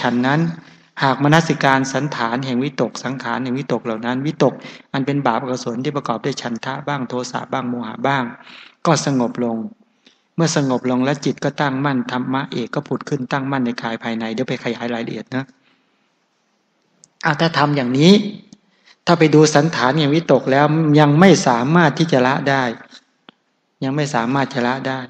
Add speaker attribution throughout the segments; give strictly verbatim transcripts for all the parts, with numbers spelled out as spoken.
Speaker 1: ฉันนั้นหากมนสิการสันฐานแห่งวิตกสังขารแห่งวิตกเหล่านั้นวิตกอันเป็นบาปอกุศลที่ประกอบด้วยฉันทะบ้างโทสะบ้างโมหะบ้างก็สงบลงเมื่อสงบลงแล้วจิตก็ตั้งมั่นธรรมะเอกก็ผุดขึ้นตั้งมั่นในกายภายในเดี๋ยวไปขยายรายละเอียดนะเอาถ้าทำอย่างนี้ถ้าไปดูสันฐานอย่างวิตกแล้วยังไม่สามารถที่จะละได้ยังไม่สามารถจะละได้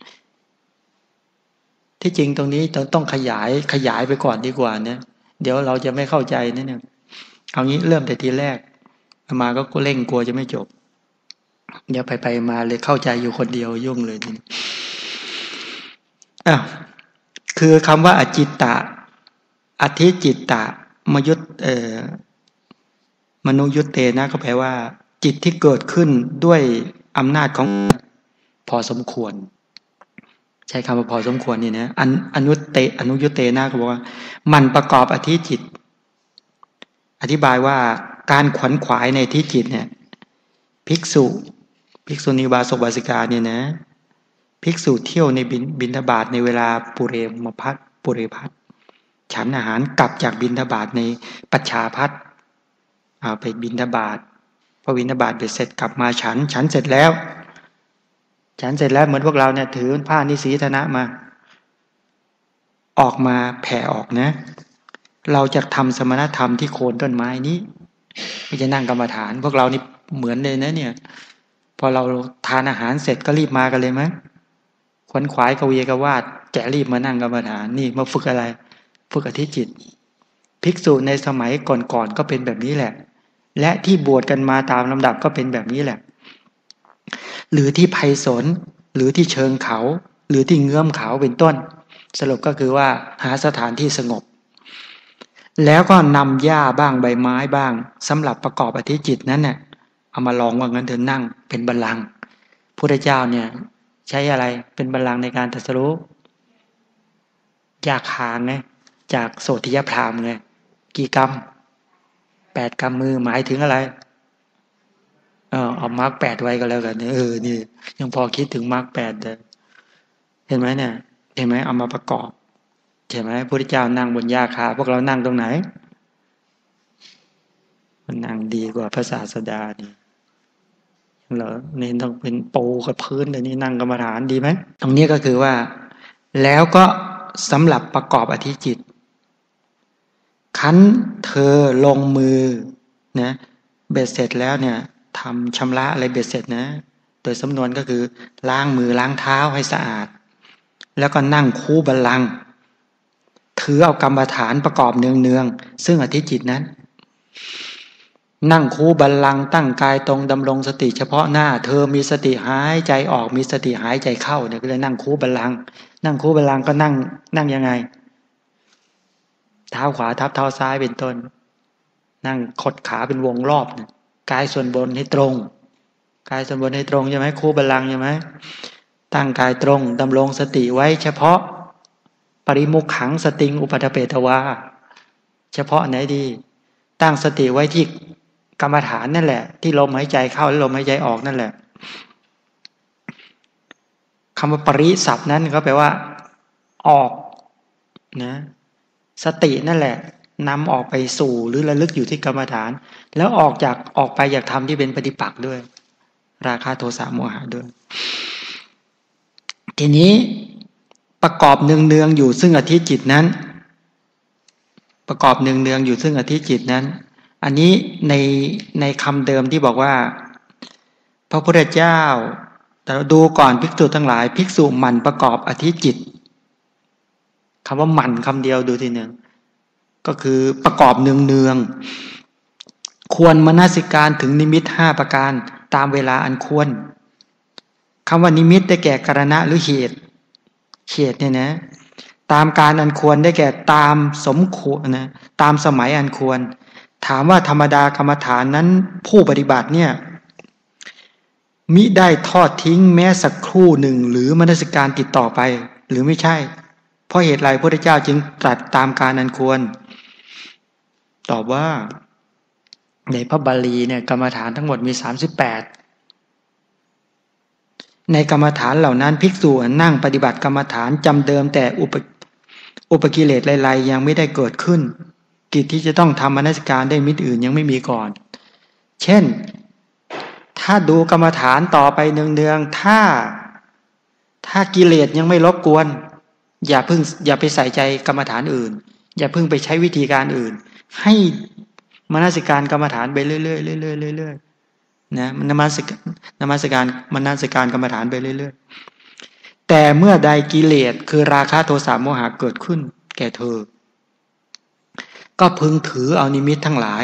Speaker 1: ที่จริงตรงนี้เราต้องขยายขยายไปก่อนดีกว่านะเดี๋ยวเราจะไม่เข้าใจนะเนี่ยเอางี้เริ่มแต่ทีแรกมาก็เร่งกลัวจะไม่จบเดี๋ยวไปไปมาเลยเข้าใจอยู่คนเดียวยุ่งเลยทีนี้อ่ะคือคำว่าอจิตตะอธิจิตตะมยุตเอ่อมนุยุตเตนะก็แปลว่าจิตที่เกิดขึ้นด้วยอำนาจของพอสมควรใช้คำว่าพอสมควรนี่นะอันอนุเตอนุยุตเตนะก็บอกว่ามันประกอบอธิจิตอธิบายว่าการขวนขวายในที่จิตเนี่ยภิกษุภิกษุณีบาศกบาสิกาเนี่ยนะภิกษุเที่ยวในบินบิณฑบาตในเวลาปุเรมพัสปุเรพัสฉันอาหารกลับจากบิณฑบาตในปัจฉาพัสเอาไปบิณฑบาตพอบิณฑบาตเสร็จกลับมาฉันฉันเสร็จแล้วฉันเสร็จแล้วเหมือนพวกเราเนี่ยถือผ้านิสีธนะมาออกมาแผ่ออกนะเราจะทำสมณธรรมที่โคนต้นไม้นี้ไม่จะนั่งกรรมฐานพวกเรานี่เหมือนเลยนะเนี่ยพอเราทานอาหารเสร็จก็รีบมากันเลยมั้ยขวนขวายกวีกวาดแกรีบมานั่งกรรมฐานนี่มาฝึกอะไรฝึกอธิจิตภิกษุในสมัยก่อนๆก็เป็นแบบนี้แหละและที่บวชกันมาตามลำดับก็เป็นแบบนี้แหละหรือที่ไผ่สนหรือที่เชิงเขาหรือที่เงื้อมเขาเป็นต้นสรุปก็คือว่าหาสถานที่สงบแล้วก็นำหญ้าบ้างใบไม้บ้างสำหรับประกอบอธิจิตนั้นเนี่ยเอามาลองว่างั้นเธอนั่งเป็นบัลลังก์พุทธเจ้าเนี่ยใช้อะไรเป็นบัลลังก์ในการตรัสรู้หญ้าคางไงจากโสติยพราหมณ์ไงกี่กรรมแปดกรรมมือหมายถึงอะไรเออเอามรรคแปดไว้ก็แล้วกันเออนี่ยังพอคิดถึงมรรคแปดเลยเห็นไหมเนี่ยเห็นไหมเอามาประกอบเห็นไหมพระพุทธเจ้านั่งบนหญ้าคาพวกเรานั่งตรงไหนมันนั่งดีกว่าพระศาสดานี่เหรอนี่ต้องเป็นปูกับพื้นแต่นี่นั่งกรรมฐานดีไหมตรงนี้ก็คือว่าแล้วก็สำหรับประกอบอธิจิตคั้นเธอลงมือนะเบ็ดเสร็จแล้วเนี่ยทำชำระอะไรเบ็ดเสร็จนะโดยสำนวนก็คือล้างมือล้างเท้าให้สะอาดแล้วก็นั่งคู่บัลลังก์ถือเอากรรมฐานประกอบเนืองๆซึ่งอธิจิตนั้นนั่งคู่บัลลังก์ตั้งกายตรงดำรงสติเฉพาะหน้าเธอมีสติหายใจออกมีสติหายใจเข้าเนี่ยก็เลยนั่งคู่บัลลังก์นั่งคู่บัลลังก์ก็นั่งนั่งยังไงเท้าขวาทับเท้าซ้ายเป็นต้นนั่งขดขาเป็นวงรอบเนี่ยกายส่วนบนให้ตรงกายส่วนบนให้ตรงใช่ไหมคู่บัลลังก์ใช่ไหมตั้งกายตรงดำรงสติไว้เฉพาะปริมุขขังสติงอุปัฏฐเปทวาเฉพาะไหนดีตั้งสติไว้ที่กรรมฐานนั่นแหละที่ลมหายใจเข้าและลมหายใจออกนั่นแหละคำว่าปริศัพท์นั้นก็แปลว่าออกนะสตินั่นแหละนำออกไปสู่หรือระลึกอยู่ที่กรรมฐานแล้วออกจากออกไปอยากทำที่เป็นปฏิปักษ์ด้วยราคะโทสะโมหะด้วยทีนี้ประกอบเนืองๆอยู่ซึ่งอธิจิตนั้นประกอบเนืองๆอยู่ซึ่งอธิจิตนั้นอันนี้ในในคำเดิมที่บอกว่าพระพุทธเจ้าแต่เราดูก่อนภิกษุทั้งหลายภิกษุหมั่นประกอบอธิจิตคำว่าหมั่นคำเดียวดูทีหนึ่งก็คือประกอบเนืองๆควรมนสิการถึงนิมิตห้าประการตามเวลาอันควรคำว่านิมิตได้แก่กรณะหรือเหตุเหตุเนี่ยนะตามการอันควรได้แก่ตามสมควรนะตามสมัยอันควรถามว่าธรรมดากรรมฐานนั้นผู้ปฏิบัติเนี่ยมิได้ทอดทิ้งแม้สักครู่หนึ่งหรือมนสิการติดต่อไปหรือไม่ใช่เพราะเหตุไรพระพุทธเจ้าจึงตรัสตามการอันควรตอบว่าในพระบาลีเนี่ยกรรมฐานทั้งหมดมีสามสิบแปดในกรรมฐานเหล่านั้นภิกษุนั่งปฏิบัติกรรมฐานจำเดิมแต่อุปอุปกิเลสไล่ๆยังไม่ได้เกิดขึ้นกิจที่จะต้องทำมนสิการได้มิตรอื่นยังไม่มีก่อนเช่นถ้าดูกรรมฐานต่อไปเนืองๆถ้าถ้ากิเลสยังไม่รบกวนอย่าเพิ่งอย่าไปใส่ใจกรรมฐานอื่นอย่าเพิ่งไปใช้วิธีการอื่นให้มนสิการกรรมฐานไปเรื่อยๆเรื่อยๆเรื่อยๆนะนมัสการนมัสการมนสิการกรรมฐานไปเรื่อยๆแต่เมื่อใดกิเลสคือราคะโทสะโมหะเกิดขึ้นแก่เธอก็พึงถือเอานิมิตทั้งหลาย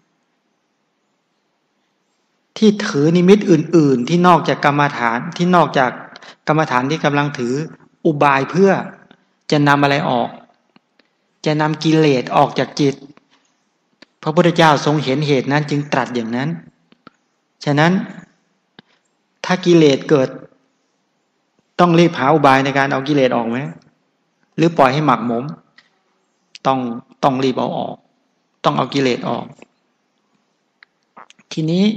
Speaker 1: ที่ถือนิมิตอื่นๆที่นอกจากกรรมฐานที่นอกจากกรรมฐานที่กำลังถืออุบายเพื่อจะนำอะไรออกจะนำกิเลสออกจากจิตพระพุทธเจ้าทรงเห็นเหตุนั้นจึงตรัสอย่างนั้นฉะนั้นถ้ากิเลสเกิดต้องรีบหาอุบายในการเอากิเลสออกไหมหรือปล่อยให้หมักหมมต้องต้องรีบเอาออกต้องเอากิเลสออกทีนี้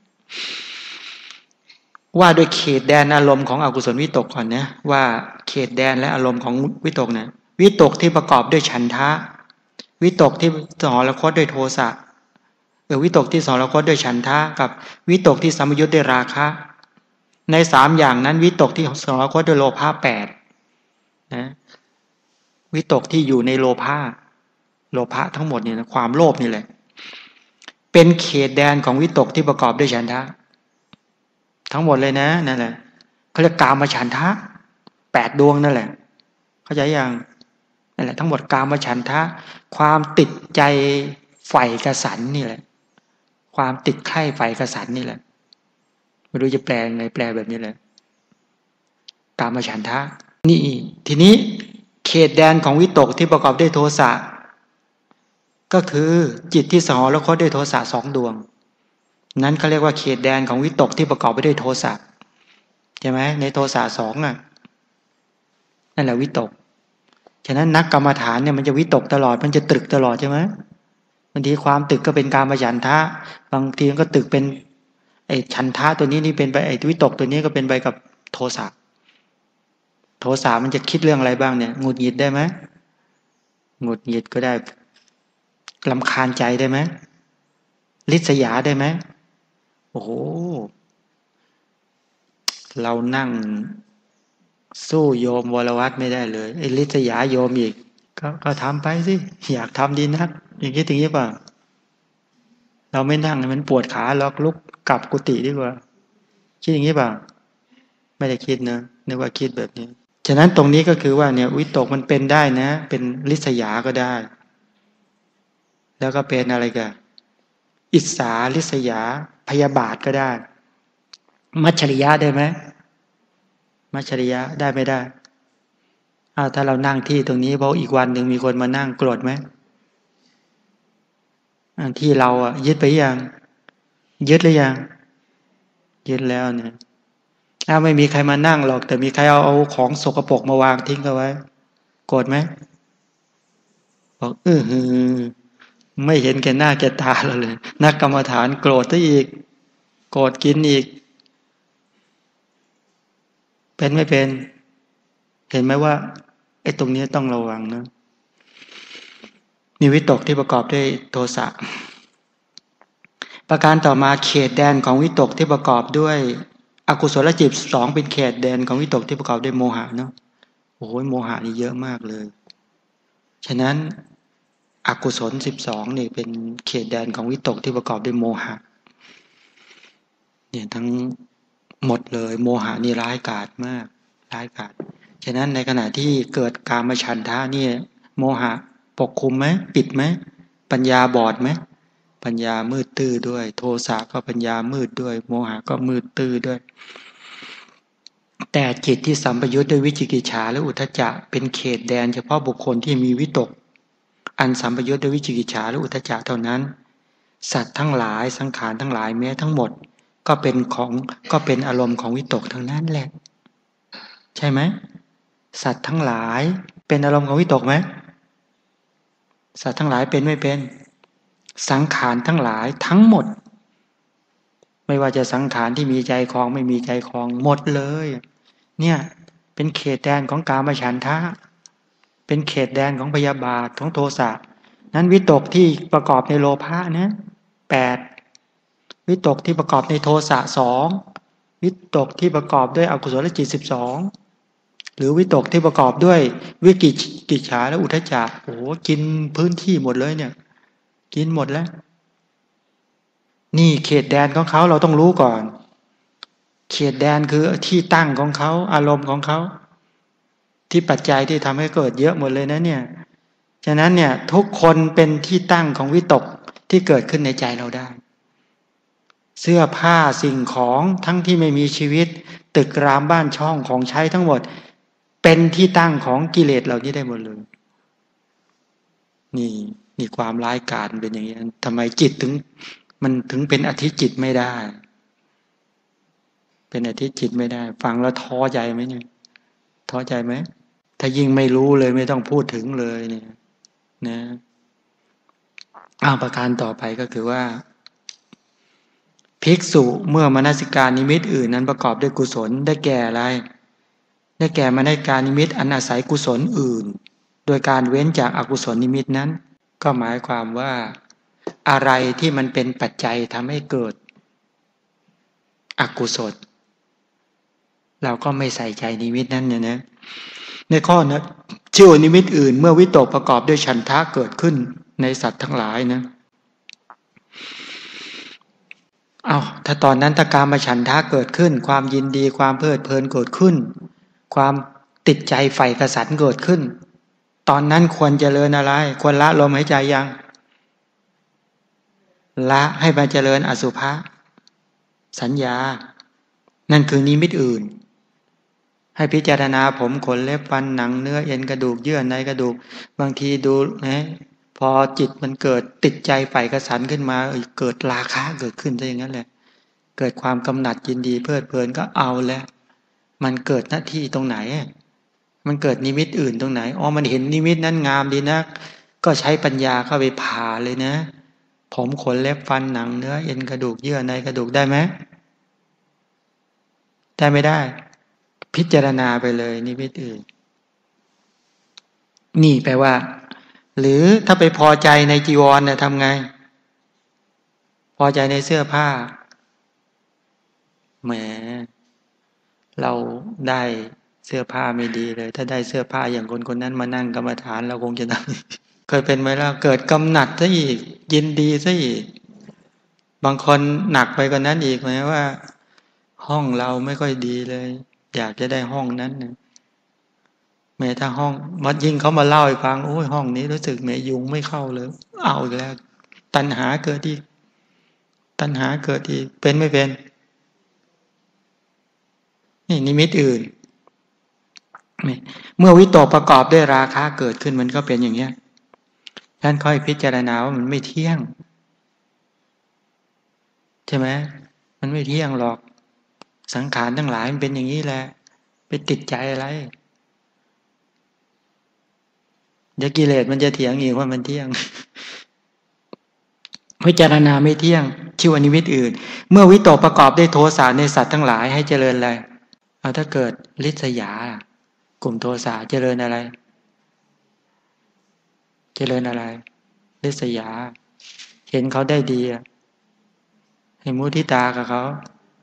Speaker 1: ว่าโดยเขตแดนอารมณ์ของอกุศลวิตกก่อนนะว่าเขตแดนและอารมณ์ของวิตกนะวิตกที่ประกอบด้วยฉันทะวิตกที่สหรคตด้วยโทสะเออวิตกที่สหรคตด้วยฉันทะกับวิตกที่สัมยุญด้วยราคะในสามอย่างนั้นวิตกที่สหรคตด้วยโลภะแปดนะวิตกที่อยู่ในโลภะโลภะทั้งหมดเนี่ยนะความโลภนี่แหละเป็นเขตแดนของวิตกที่ประกอบด้วยฉันทะทั้งหมดเลยนะนั่นแหละเขาเรียกกามฉันทะแปดดวงนั่นแหละเข้าใจยังนั่นแหละทั้งหมดกามฉันทะความติดใจใฝ่กสันนี่แหละความติดใคร่ใฝ่กสันนี่แหละไม่รู้จะแปลยังไงแปลแบบนี้เลยกามฉันทะนี่ทีนี้เขตแดนของวิตกที่ประกอบด้วยโทสะก็คือจิตที่สหรคตด้วยโทสะสองดวงนั้นเขาเรียกว่าเขตแดนของวิตกที่ประกอบไปด้วยโทสะใช่ไหมในโทสะสองอ่ะนั่นแหละวิตกฉะนั้นนักกรรมฐานเนี่ยมันจะวิตกตลอดมันจะตรึกตลอดใช่ไหมบางทีความตึกก็เป็นกามฉันทะบางทีก็ตึกเป็นไอ้ฉันทะตัวนี้นี่เป็นไปไอ้วิตกตัวนี้ก็เป็นไปกับโทสะโทสะมันจะคิดเรื่องอะไรบ้างเนี่ยหงุดหงิดได้ไหมหงุดหงิดก็ได้รำคาญใจได้ไหมริษยาได้ไหมโอ้โหเรานั่งสู้โยมวรวัตไม่ได้เลยไอ้ริษยาโยมอีกก็ก็ทำไปสิอยากทำดีนักอย่างนี้ถึงนี้ป่ะเราไม่นั่งมันปวดขาล็อกลุกกลับกุฏิดีกว่าคิดอย่างนี้ป่ะไม่ได้คิดนะนึกว่าคิดแบบนี้ฉะนั้นตรงนี้ก็คือว่าเนี่ยวิตกมันเป็นได้นะเป็นริษยาก็ได้แล้วก็เป็นอะไรกันอิจฉาริษยาพยาบาทก็ได้มัจฉริยะได้ไหมมัจฉริยะได้ไม่ได้อ้าวถ้าเรานั่งที่ตรงนี้เพราะอีกวันหนึ่งมีคนมานั่งโกรธไหมที่เราอ่ะยึดไปยังยึดหรือยังยึดแล้วเนี่ยอ้าวไม่มีใครมานั่งหรอกแต่มีใครเอาเอาของสกปรกมาวางทิ้งเอาไว้โกรธไหมบอกเออไม่เห็นแก่หน้าแก่ตาเราเลยนักกรรมฐานโกรธซะอีกโกรธกินอีกเป็นไม่เป็นเห็นไหมว่าไอ้ตรงนี้ต้องระวังนะมีวิตกที่ประกอบด้วยโทสะประการต่อมาเขตแดนของวิตกที่ประกอบด้วยอกุศลจิตสองเป็นเขตแดนของวิตกที่ประกอบด้วยโมหะเนาะโอ้โหโมหะนี่เยอะมากเลยฉะนั้นอกุศลสิบสองนี่เป็นเขตแดนของวิตกที่ประกอบด้วยโมหะเนี่ยทั้งหมดเลยโมหะนี่ร้ายกาจมากร้ายกาจฉะนั้นในขณะที่เกิดกามฉันทะนี่โมหะปกคลุมไหมปิดไหมปัญญาบอดไหมปัญญามืดตื้อด้วยโทสะก็ปัญญามืดด้วยโมหะก็มืดตื้อด้วยแต่จิตที่สัมปยุทธ์ด้วยวิจิกิจฉาและอุทธัจจะเป็นเขตแดนเฉพาะบุคคลที่มีวิตกอันสัมปยุทธ์ด้วยวิจิกิจฉาและอุทธัจจะเท่านั้นสัตว์ทั้งหลายสังขารทั้งหลายแม้ทั้งหมดก็เป็นของก็เป็นอารมณ์ของวิตกทั้งนั้นแหละใช่ไหมสัตว์ทั้งหลายเป็นอารมณ์ของวิตกไหมสัตว์ทั้งหลายเป็นไม่เป็นสังขารทั้งหลายทั้งหมดไม่ว่าจะสังขารที่มีใจคลองไม่มีใจคลองหมดเลยเนี่ยเป็นเขตแดนของกามฉันทะเป็นเขตแดนของพยาบาทของโทสะนั้นวิตกที่ประกอบในโลภะนะแปดวิตกที่ประกอบในโทสะสองวิตกที่ประกอบด้วยอกุศลจิตสิบสองหรือวิตกที่ประกอบด้วยวิกิกิจฉาและอุทธัจจะโอ้กินพื้นที่หมดเลยเนี่ยกินหมดแล้วนี่เขตแดนของเขาเราต้องรู้ก่อนเขตแดนคือที่ตั้งของเขาอารมณ์ของเขาที่ปัจจัยที่ทำให้เกิดเยอะหมดเลยนะเนี่ยฉะนั้นเนี่ยทุกคนเป็นที่ตั้งของวิตกที่เกิดขึ้นในใจเราได้เสื้อผ้าสิ่งของทั้งที่ไม่มีชีวิตตึกรามบ้านช่องของใช้ทั้งหมดเป็นที่ตั้งของกิเลสเหล่านี้ได้หมดเลยนี่นี่ความร้ายกาจเป็นอย่างนี้ทำไมจิตถึงมันถึงเป็นอธิจิตไม่ได้เป็นอธิจิตไม่ได้ฟังแล้วท้อใจไหมเนี่ยท้อใจไหมถ้ายิ่งไม่รู้เลยไม่ต้องพูดถึงเลยเนี่ยนะอ้าวประการต่อไปก็คือว่าภิกษุเมื่อมนสิการนิมิตอื่นนั้นประกอบด้วยกุศลได้แก่อะไรได้แก่มนสิการนิมิตอันอาศัยกุศลอื่นโดยการเว้นจากอกุศลนิมิตนั้นก็หมายความว่าอะไรที่มันเป็นปัจจัยทำให้เกิดอกุศลเราก็ไม่ใส่ใจนิมิตนั้นเนี่ยนะในข้อนะชื่อนิมิตอื่นเมื่อวิตกประกอบด้วยฉันทะเกิดขึ้นในสัตว์ทั้งหลายนะเอาถ้าตอนนั้นถ้ากามฉันทะเกิดขึ้นความยินดีความเพลิดเพลินเกิดขึ้นความติดใจใฝ่กสันเกิดขึ้นตอนนั้นควรเจริญอะไรควรละลมหายใจยังละให้มาเจริญอสุภะสัญญานั่นคือนิมิตอื่นให้พิจารณาผมขนเล็บฟันหนังเนื้อเอ็นกระดูกเยื่อในกระดูกบางทีดูนะพอจิตมันเกิดติดใจใฝ่กสันขึ้นมาเกิดราคะเกิดขึ้นซะอย่างนั้นแหละเกิดความกำหนัดยินดีเพลิดเพลินก็เอาแล้วมันเกิดหน้าที่ตรงไหนมันเกิดนิมิตอื่นตรงไหนอ๋อมันเห็นนิมิตนั้นงามดีนะก็ใช้ปัญญาเข้าไปผ่าเลยนะผมขนเล็บฟันหนังเนื้อเอ็นกระดูกเยื่อในกระดูกได้ไหมได้ไม่ได้พิจารณาไปเลยนิมิตอื่นนี่แปลว่าหรือถ้าไปพอใจในจีวรเนี่ยทำไงพอใจในเสื้อผ้าแหมเราได้เสื้อผ้าไม่ดีเลยถ้าได้เสื้อผ้าอย่างคนคนนั้นมานั่งกรรมฐานเราคงจะทำเคยเป็นไหมล่ะเกิดกำหนัดซะอีกยินดีซะอีกบางคนหนักไปกว่านั้นอีกไหมว่าห้องเราไม่ค่อยดีเลยอยากจะได้ห้องนั้นนะแม้ถ้าห้องมัดยิ่งเขามาเล่าให้ฟังโอ้ยห้องนี้รู้สึกแม่ยุงไม่เข้าเลยเอาอีกแล้วตัณหาเกิดอีกตัณหาเกิดอีกเป็นไม่เป็นนี่นิมิตอื่นเมื่อวิตกประกอบด้วยราคะเกิดขึ้นมันก็เป็นอย่างเนี้ยท่านค่อยพิจารณาว่ามันไม่เที่ยงใช่ไหมมันไม่เที่ยงหรอกสังขารทั้งหลายมันเป็นอย่างนี้แหละไปติดใจอะไรเดี๋ยวกิเลสมันจะเถียงอีกว่ามันเที่ยงพิจารณาไม่เที่ยงชื่อว่านิมิตอื่นเมื่อวิตกประกอบด้วยโทสะในสัตว์ทั้งหลายให้เจริญอะไรเอาถ้าเกิดลิษยากลุ่มโทสะเจริญอะไรเจริญอะไรลิษยาเห็นเขาได้ดีให้มุทิตากับเขา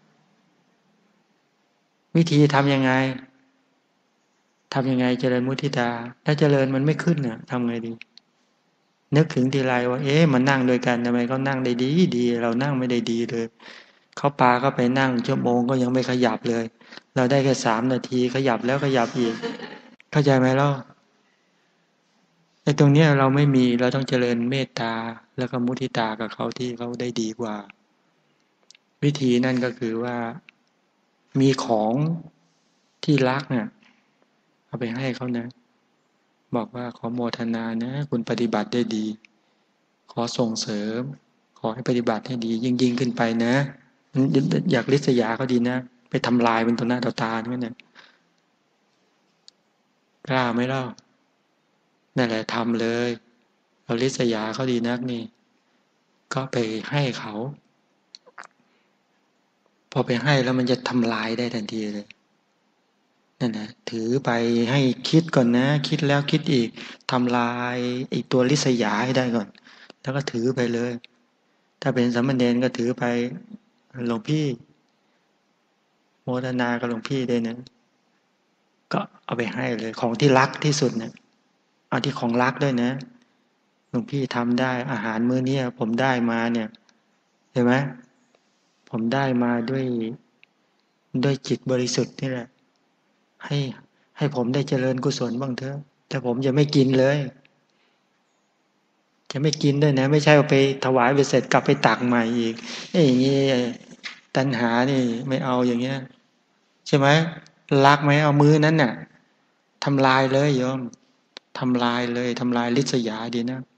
Speaker 1: วิธีทำยังไงทำยังไงเจริญมุทิตาถ้าเจริญมันไม่ขึ้นเนี่ยทำไงดีนึกถึงทีไรว่าเอ๊ะมันนั่งด้วยกันทำไมเขานั่งได้ดีดีเรานั่งไม่ได้ดีเลยเขาปาก็ไปนั่งชั่วโมงก็ยังไม่ขยับเลยเราได้แค่สามนาทีขยับแล้วขยับอีกเข้าใจไหมเล่าไอ้ตรงเนี้ยเราไม่มีเราต้องเจริญเมตตาแล้วก็มุทิตากับเขาที่เขาได้ดีกว่าวิธีนั่นก็คือว่ามีของที่รักเนี่ยเอาไปให้เขานะบอกว่าขอโมทนานะคุณปฏิบัติได้ดีขอส่งเสริมขอให้ปฏิบัติให้ดียิ่งยิ่งขึ้นไปนะอยากริษยาเขาดีนะไปทำลายมันต่อหน้าต่อตาเนี่ยกล้าไหมเล่านั่นแหละทำเลยเราริษยาเขาดีนักนี่ก็ไปให้เขาพอไปให้แล้วมันจะทำลายได้ทันทีเลยนั่นนะถือไปให้คิดก่อนนะคิดแล้วคิดอีกทำลายไอ้ตัวลิษยาให้ได้ก่อนแล้วก็ถือไปเลยถ้าเป็นสามเณรก็ถือไปหลวงพี่โมทนากับหลวงพี่ด้วยนะก็เอาไปให้เลยของที่รักที่สุดนะเอาที่ของรักด้วยนะหลวงพี่ทำได้อาหารมื้อนี้ผมได้มาเนี่ยเห็นไหมผมได้มาด้วยด้วยจิตบริสุทธิ์นี่แหละให้ให้ผมได้เจริญกุศลบ้างเถอะแต่ผมจะไม่กินเลยจะไม่กินด้วยนะไม่ใช่เอาไปถวายไปเสร็จกลับไปตักใหม่อีกไอ้อย่างนี้ตัณหานี่ไม่เอาอย่างเงี้ยใช่ไหมรักไหมเอามือนั้นน่ะทำลายเลยโยมทำลายเลยทำลายลิษยาดีนะ